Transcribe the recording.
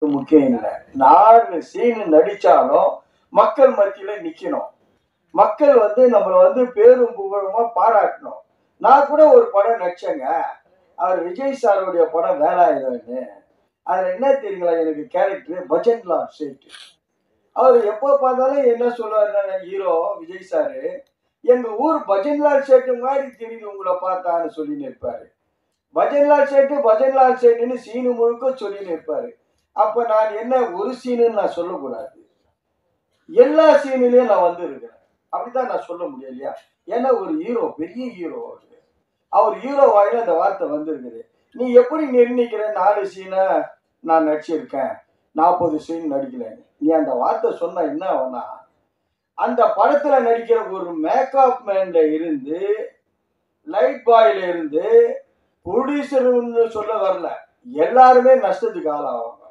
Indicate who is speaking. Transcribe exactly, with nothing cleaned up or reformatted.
Speaker 1: முக்கியம் இல்லை. நாலு சீனு நடிச்சாலும் மக்கள் மத்தியில நிக்கணும். மக்கள் வந்து நம்மள வந்து பேரும் புகழுமா பாராட்டணும். நான் கூட ஒரு படம் நடிச்சேங்க. அவர் விஜய் சாருடைய படம் வேலாயுதம்னு. அதுல என்ன தெரியுங்களா எனக்கு கேரக்டர் பஜன்லால் சேட்டு. அவர் எப்போ பார்த்தாலும் என்ன சொல்லுவாருன்னா ஹீரோ விஜய் சாரு, எங்க ஊர் பஜன்லால் சேட்டு மாதிரி தெரியுது உங்களை பார்த்தான்னு சொல்லின்னு இருப்பாரு. பஜன்லால் சேட்டு பஜன்லால் சேட்டுன்னு சீனு முழுக்க சொல்லின்னு இருப்பாரு. அப்ப நான் என்ன ஒரு சீனுன்னு நான் சொல்லக்கூடாது. எல்லா சீனிலையும் நான் வந்து இருக்கிறேன். அப்படித்தான் நான் சொல்ல முடியும் இல்லையா? ஏன்னா ஒரு ஹீரோ, பெரிய ஹீரோ அவரு. அவர் ஹீரோ வாயில அந்த வார்த்தை வந்திருக்குது. நீ எப்படி நிர்ணயிக்கிற நாலு சீனை நான் நடிச்சிருக்கேன், நாற்பது சீன் நடிக்கலன்னு? நீ அந்த வார்த்தை சொன்னா என்ன ஆகும்னா, அந்த படத்துல நடிக்கிற ஒரு மேக்கப் மேன்ல இருந்து, லைட் பாய்ல இருந்து, ப்ரொடியூசர்னு சொல்ல வரல, எல்லாருமே நஷ்டத்துக்கு ஆளாகும்.